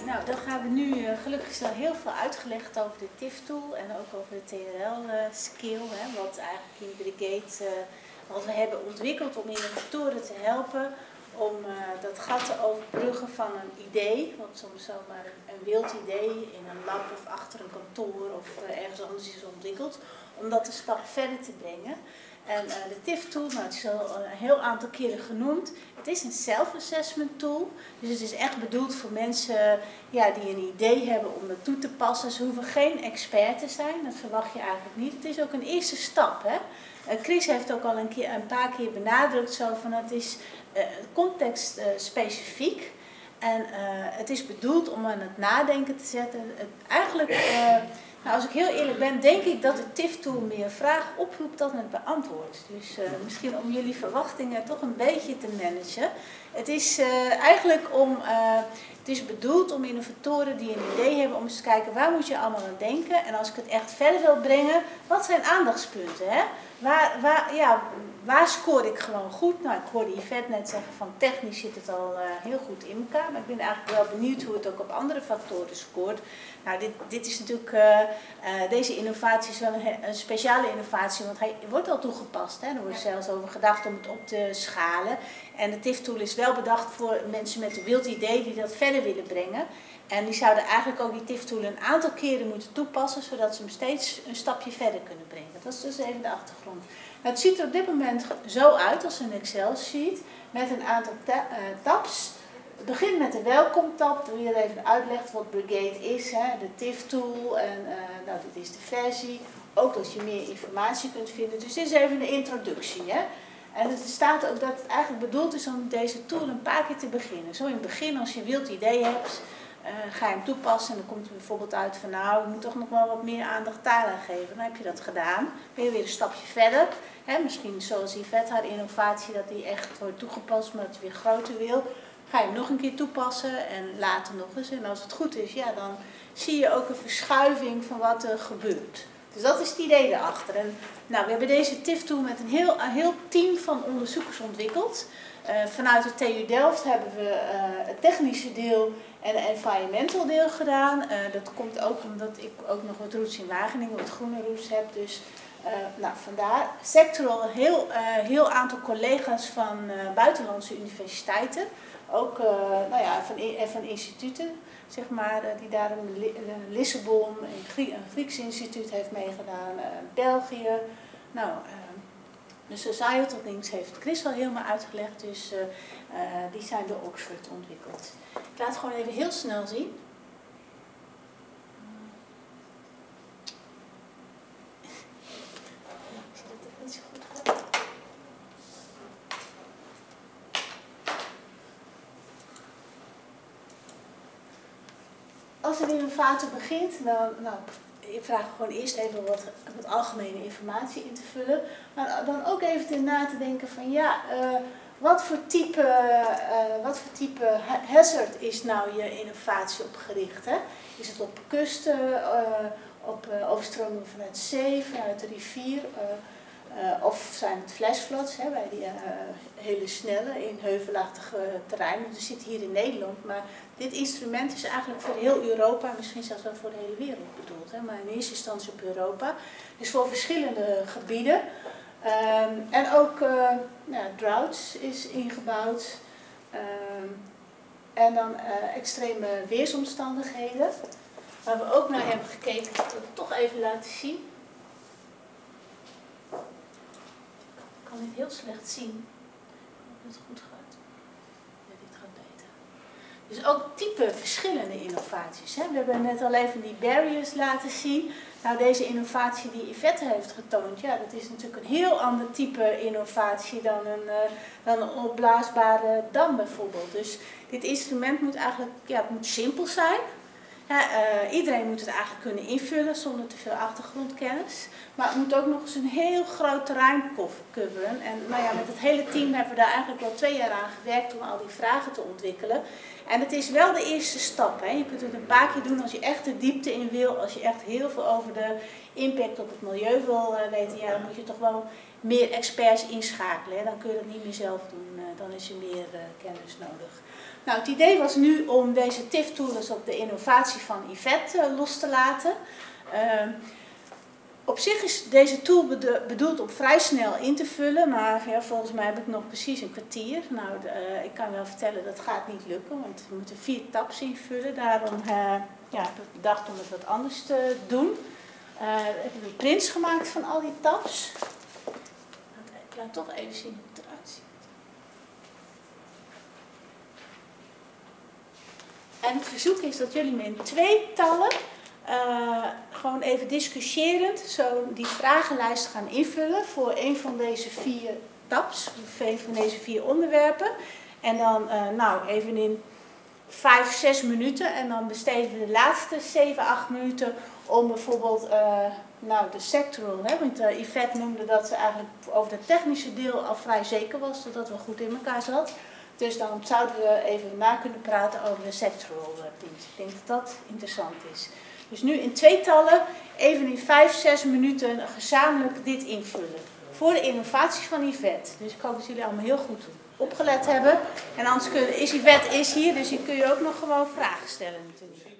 Nou, dan gaan we nu, gelukkig is er heel veel uitgelegd over de TIF-tool en ook over de TRL-skill, wat eigenlijk in Brigade, wat we hebben ontwikkeld om innovatoren te helpen om dat gat te overbruggen van een idee, wat soms zomaar een wild idee in een lab of achter een kantoor of ergens anders is ontwikkeld, om dat een stap verder te brengen. En de TIF-tool, nou, het is al een heel aantal keren genoemd. Het is een self-assessment tool. Dus het is echt bedoeld voor mensen die een idee hebben om dat toe te passen. Ze hoeven geen expert te zijn, dat verwacht je eigenlijk niet. Het is ook een eerste stap. Hè? Chris heeft ook al een paar keer benadrukt zo van het is context specifiek. En het is bedoeld om aan het nadenken te zetten. Nou, als ik heel eerlijk ben, denk ik dat de TIF-tool meer vragen oproept dan het beantwoordt. Dus misschien om jullie verwachtingen toch een beetje te managen. Het is het is bedoeld om innovatoren die een idee hebben om eens te kijken waar moet je allemaal aan denken. En als ik het echt verder wil brengen, wat zijn aandachtspunten? Hè? Waar scoor ik gewoon goed? Nou, ik hoorde Yvette net zeggen van technisch zit het al heel goed in elkaar. Maar ik ben eigenlijk wel benieuwd hoe het ook op andere factoren scoort. Nou, dit is natuurlijk, deze innovatie is wel een speciale innovatie, want hij wordt al toegepast. Hè? Er wordt zelfs over gedacht om het op te schalen. En de TIF-tool is wel bedacht voor mensen met een wild idee die dat verder willen brengen. En die zouden eigenlijk ook die TIF-tool een aantal keren moeten toepassen, zodat ze hem steeds een stapje verder kunnen brengen. Dat is dus even de achtergrond. Nou, het ziet er op dit moment zo uit als een Excel-sheet met een aantal tabs. Het begint met de welkom-tab, waar je even uitlegt wat Brigade is, hè, de TIF-tool en nou, dit is de versie. Ook dat je meer informatie kunt vinden. Dus dit is even een introductie. Hè. En het staat ook dat het eigenlijk bedoeld is om deze tool een paar keer te beginnen. Zo in het begin, als je een wild idee hebt, ga je hem toepassen en dan komt er bijvoorbeeld uit van nou, je moet toch nog wel wat meer aandacht daaraan geven. Dan heb je dat gedaan. Ben je weer een stapje verder. Hè, misschien zoals Yvette haar innovatie, dat die echt wordt toegepast, maar dat je weer groter wil. Ga je hem nog een keer toepassen en later nog eens. En als het goed is, ja, dan zie je ook een verschuiving van wat er gebeurt. Dus dat is het idee erachter. En, nou, we hebben deze TIF-tool met een heel team van onderzoekers ontwikkeld. Vanuit de TU Delft hebben we het technische deel en het environmental deel gedaan. Dat komt ook omdat ik ook nog wat roots in Wageningen, wat groene roots heb. Dus nou, vandaar. Sectoral een heel aantal collega's van buitenlandse universiteiten. Ook van instituten, zeg maar, die daar in Lissabon, een Grieks instituut heeft meegedaan, België. Nou, de Societal Things heeft Chris al helemaal uitgelegd, dus die zijn door Oxford ontwikkeld. Ik laat het gewoon even heel snel zien. Ik zie dat het niet zo goed gaat. Als een innovator begint, dan ik vraag gewoon eerst even wat algemene informatie in te vullen. Maar dan ook even na te denken van wat voor type hazard is nou je innovatie op gericht? Hè? Is het op kusten, op overstromingen vanuit zee, vanuit de rivier? Of zijn het flashfloods, bij die hele snelle in heuvelachtige terreinen. Dus zit hier in Nederland, maar dit instrument is eigenlijk voor heel Europa, misschien zelfs wel voor de hele wereld bedoeld. Hè, maar in eerste instantie op Europa. Dus voor verschillende gebieden. En ook droughts is ingebouwd. En dan extreme weersomstandigheden. Waar we ook naar hebben gekeken, dat wil ik toch even laten zien. Ik kan dit heel slecht zien. Of het goed gaat. Ja, dit gaat beter. Dus ook type verschillende innovaties. Hè. We hebben net al even die barriers laten zien. Nou, deze innovatie die Yvette heeft getoond, ja, dat is natuurlijk een heel ander type innovatie dan een opblaasbare dam bijvoorbeeld. Dus dit instrument moet eigenlijk, het moet simpel zijn. Ja, iedereen moet het eigenlijk kunnen invullen zonder te veel achtergrondkennis. Maar het moet ook nog eens een heel groot terrein coveren. En nou ja, met het hele team hebben we daar eigenlijk wel 2 jaar aan gewerkt om al die vragen te ontwikkelen. En het is wel de eerste stap. Hè. Je kunt het een paar keer doen als je echt de diepte in wil. Als je echt heel veel over de impact op het milieu wil weten. Ja, dan moet je toch wel meer experts inschakelen. Hè. Dan kun je dat niet meer zelf doen, dan is er meer kennis nodig. Nou, het idee was nu om deze TIF-tools op de innovatie van Yvette los te laten. Op zich is deze tool bedoeld om vrij snel in te vullen, maar ja, volgens mij heb ik nog precies een kwartier. Nou, ik kan wel vertellen dat gaat niet lukken, want we moeten 4 tabs invullen. Daarom heb ik bedacht om het wat anders te doen. Ik heb prints gemaakt van al die tabs. Ik laat toch even zien hoe het eruit ziet. En het verzoek is dat jullie me in 2 tallen gewoon even discussiërend zo die vragenlijst gaan invullen voor een van deze 4 tabs, of een van deze 4 onderwerpen. En dan even in 5, 6 minuten en dan besteden we de laatste 7, 8 minuten om bijvoorbeeld de sectoral, hè, want Yvette noemde dat ze eigenlijk over het technische deel al vrij zeker was dat dat wel goed in elkaar zat. Dus dan zouden we even na kunnen praten over de sectoral pins. Ik denk dat dat interessant is. Dus nu in 2 tallen, even in 5, 6 minuten gezamenlijk dit invullen. Voor de innovatie van Yvette. Dus ik hoop dat jullie allemaal heel goed opgelet hebben. En anders Yvette is hier, dus hier kun je ook nog gewoon vragen stellen natuurlijk.